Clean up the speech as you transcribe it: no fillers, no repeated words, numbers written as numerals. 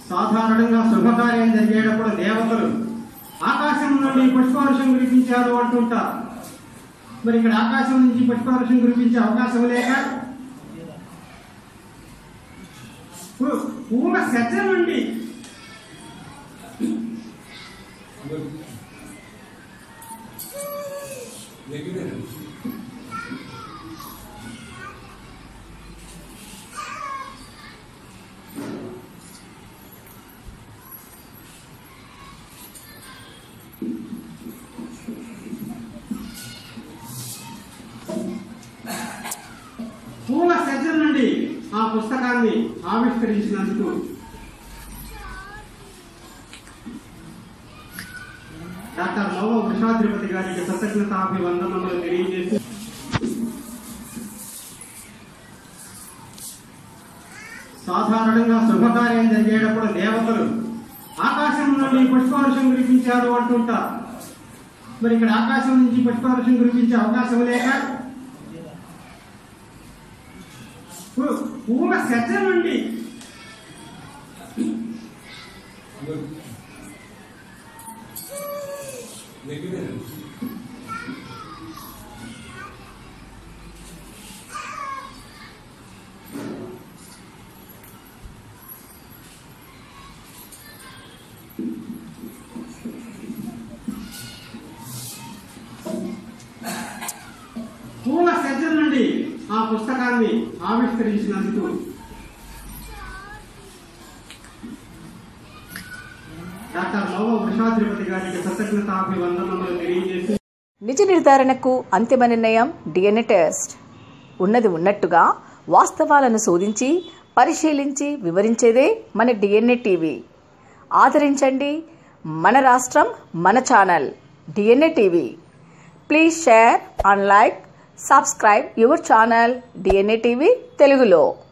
సాధారణంగా శుభకార్యం జరిగేటప్పుడు దేవతలు ఆకాశం నుండి పుష్పవర్షం కురిపించారు అంటుంటారు. మరి ఇక్కడ ఆకాశం నుంచి పుష్పవర్షం కురిపించే అవకాశం లేక పూల సజ్జ నుండి పూల సజ్జ నుండి ఆ పుస్తకాన్ని ఆవిష్కరించినందుకు డాక్టర్ నవ వృషాద్రిపతి గారికి కృతజ్ఞతాభివందనములు తెలియజేసి సాధారణంగా శుభకార్యం జరిగేటప్పుడు దేవతలు ఆకాశం నుండి పుష్పవర్షం కురిపించారు అంటుంటారు. మరి ఇక్కడ ఆకాశం నుంచి పుష్పవర్షం కురిపించే అవకాశం లేక పూల సజ్జ నుండి పూల సజ్జ నుండి ఆ పుస్తకాన్ని ఆవిష్కరించినందుకు డాక్టర్ నవ వృషాద్రిపతి గారికి కృతజ్ఞతాభివందనములు తెలియజేసి నిజ నిర్ధారణకు అంతిమ నిర్ణయం డిఎన్ఏ టెస్ట్. ఉన్నది ఉన్నట్టుగా వాస్తవాలను శోధించి పరిశీలించి వివరించేదే మన డిఎన్ఏ టీవీ. ఆదరించండి. మన రాష్ట్రం మన channel DNA TV. Please share and like, subscribe your channel DNA TV తెలుగులో.